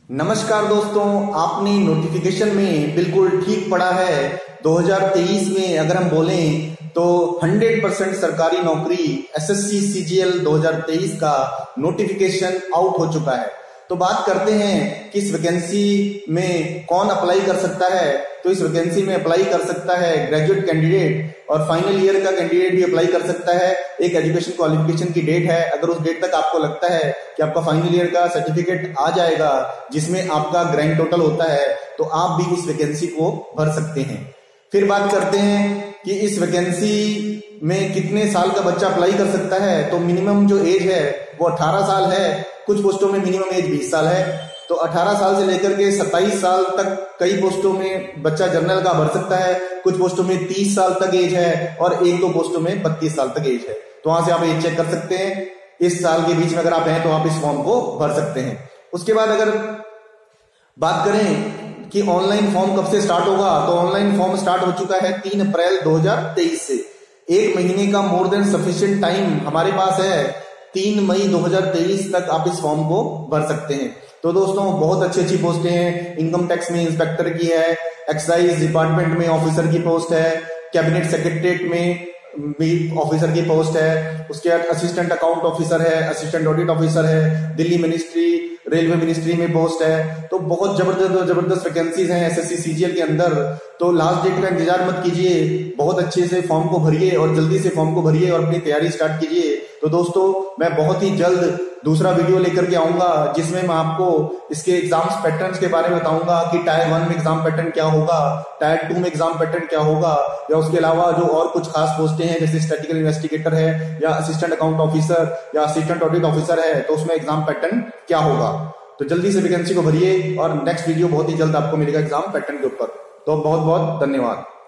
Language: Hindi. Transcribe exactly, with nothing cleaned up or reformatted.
नमस्कार दोस्तों, आपने नोटिफिकेशन में बिल्कुल ठीक पढ़ा है। दो हज़ार तेईस में अगर हम बोलें तो सौ परसेंट सरकारी नौकरी एसएससी सीजीएल दो हज़ार तेईस का नोटिफिकेशन आउट हो चुका है। तो बात करते हैं कि इस वैकेंसी में कौन अप्लाई कर सकता है। तो इस वैकेंसी में अप्लाई कर सकता है ग्रेजुएट कैंडिडेट और फाइनल ईयर का कैंडिडेट भी अप्लाई कर सकता है। एक एजुकेशन क्वालिफिकेशन की डेट है, अगर उस डेट तक आपको लगता है कि आपका फाइनल ईयर का सर्टिफिकेट आ जाएगा जिसमें आपका ग्रैंड टोटल होता है, तो आप भी इस वैकेंसी को भर सकते हैं। फिर बात करते हैं कि इस वैकेंसी में कितने साल का बच्चा अप्लाई कर सकता है। तो मिनिमम जो एज है वो अठारह साल है, कुछ पोस्टों में मिनिमम एज बीस साल है। तो अठारह साल से लेकर के सत्ताईस साल तक कई पोस्टों में बच्चा जनरल का भर सकता है, कुछ पोस्टों में तीस साल तक एज है और एक दो पोस्टों में बत्तीस साल तक एज है। तो वहां से आप एज चेक कर सकते हैं। इस साल के बीच में अगर आप हैं तो आप इस फॉर्म को भर सकते हैं। उसके बाद अगर बात करें कि ऑनलाइन फॉर्म कब से स्टार्ट होगा, तो ऑनलाइन फॉर्म स्टार्ट हो चुका है तीन अप्रैल दो हज़ार तेईस से। एक महीने का मोर देन सफिशिएंट टाइम हमारे पास है। तीन मई दो हज़ार तेईस तक आप इस फॉर्म को भर सकते हैं। तो दोस्तों, बहुत अच्छी अच्छी पोस्टें हैं। इनकम टैक्स में इंस्पेक्टर की है, एक्साइज डिपार्टमेंट में ऑफिसर की पोस्ट है, कैबिनेट सेक्रेटरीट में भी ऑफिसर की पोस्ट है, उसके बाद असिस्टेंट अकाउंट ऑफिसर है, असिस्टेंट ऑडिट ऑफिसर है, दिल्ली मिनिस्ट्री रेलवे मिनिस्ट्री में पोस्ट है। तो बहुत जबरदस्त जबरदस्त वैकेंसीज हैं एसएससी सीजीएल के अंदर। तो लास्ट डेट का इंतजार मत कीजिए, बहुत अच्छे से फॉर्म को भरिए और जल्दी से फॉर्म को भरिए और अपनी तैयारी स्टार्ट कीजिए। तो दोस्तों, मैं बहुत ही जल्द दूसरा वीडियो लेकर के आऊंगा जिसमें मैं आपको इसके एग्जाम्स पैटर्न्स के बारे में बताऊंगा कि टायर वन में एग्जाम पैटर्न क्या होगा, टायर टू में एग्जाम पैटर्न क्या होगा, या उसके अलावा जो और कुछ खास पोस्टें हैं जैसे स्टैटिस्टिकल इन्वेस्टिगेटर है या असिस्टेंट अकाउंट ऑफिसर या असिस्टेंट ऑडिट ऑफिसर है, तो उसमें एग्जाम पैटर्न क्या होगा। तो जल्दी से वैकेंसी को भरिए और नेक्स्ट वीडियो बहुत ही जल्द आपको मिलेगा एग्जाम पैटर्न के ऊपर। तो बहुत बहुत धन्यवाद।